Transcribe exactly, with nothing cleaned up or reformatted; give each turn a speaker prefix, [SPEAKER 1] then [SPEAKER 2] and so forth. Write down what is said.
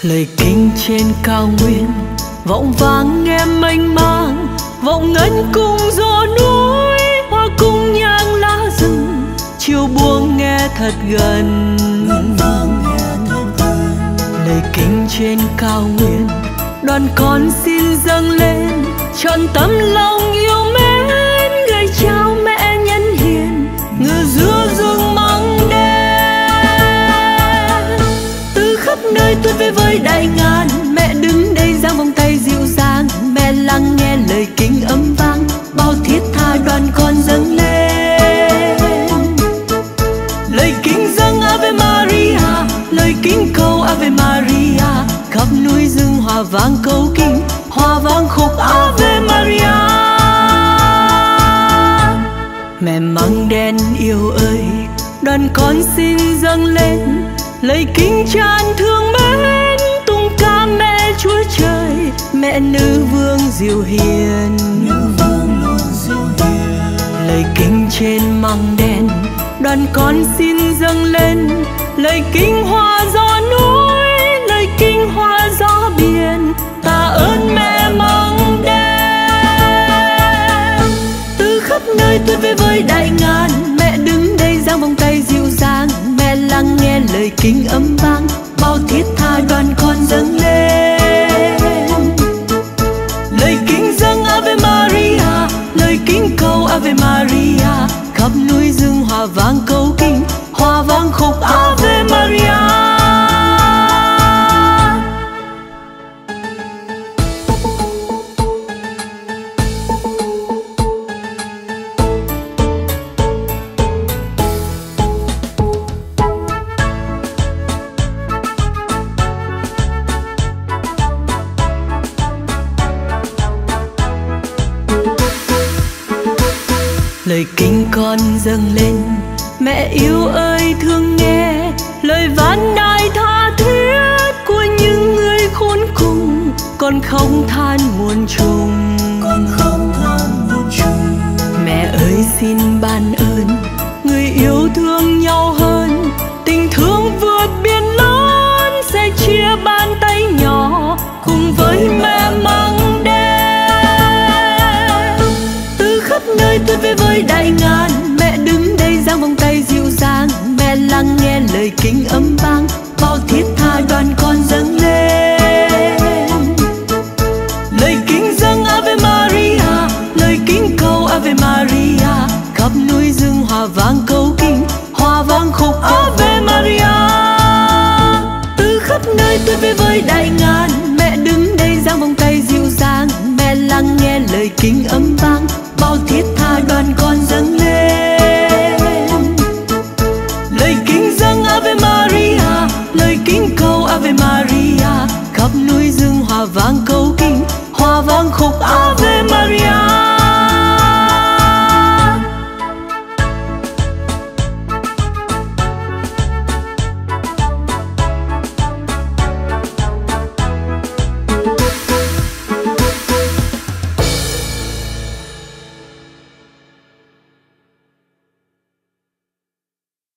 [SPEAKER 1] Lời kinh trên cao nguyên vọng vang nghe mênh mang, vọng ngân cùng gió núi, hoa cung nhang lá rừng, chiều buông nghe thật gần. Lời kinh trên cao nguyên đoàn con xin dâng lên, trọn tấm lòng yêu mến người trao mẹ nhân hiền, ngự giữa rừng măng đen. Từ khắp nơi tuôn về với đại ngàn, mẹ đứng đây giang vòng tay dịu dàng, mẹ lắng nghe lời kính ấm vang, bao thiết tha đoàn con dâng lên. Lời kính dâng Ave Maria, lời kính câu Ave Maria, khắp núi rừng hòa vang câu kinh, hòa vang khúc Ave Maria. Mẹ măng đen yêu ơi, đoàn con xin dâng lên, lời kính tràn thương mến, tung ca mẹ Chúa Trời, mẹ nữ vương dịu hiền. Lời kính trên măng đen đoàn con xin dâng lên, lời kính hoa gió núi, lời kinh hoa gió biển, tạ ơn mẹ măng đen. Từ khắp nơi tuôn về với đại ngàn, mẹ đứng đây giang vòng tay dịu dàng, mẹ lắng nghe lời kính ấm vang, bao thiết tha đoàn con dâng lên. Lời kính dâng Ave Maria, lời kính câu Ave Maria, khắp núi rừng hòa vang câu kinh, hòa vang khúc Ave Maria. Lời kính con dâng lên, mẹ yêu ơi thương nghe, lời ván đài tha thiết của những người khốn cùng, con không than muôn trùng. Con không than muôn trùng. Mẹ ơi xin ban ơn, người yêu thương nhau hơn, tình thương vượt biển lớn, sẽ chia bàn tay nhỏ cùng với mẹ măng đen. Từ khắp nơi tuôn về với đại ngàn, mẹ đứng đây giang vòng tay dịu dàng, mẹ lắng nghe lời kính ấm vang, bao thiết tha đoàn con dâng lên. Lời kính dâng Ave Maria, lời kính câu Ave Maria, khắp núi rừng hòa vang câu kinh, hòa vang khúc Ave Maria. Từ khắp nơi tuôn về với đại ngàn, mẹ đứng đây giang vòng tay dịu dàng, mẹ lắng nghe lời kính ấm vang, bao thiết tha đoàn con dâng lên. Lời kính dâng Ave Maria, lời kính câu Ave Maria, khắp núi rừng hòa vang câu kinh, hòa vang khúc Ave Maria.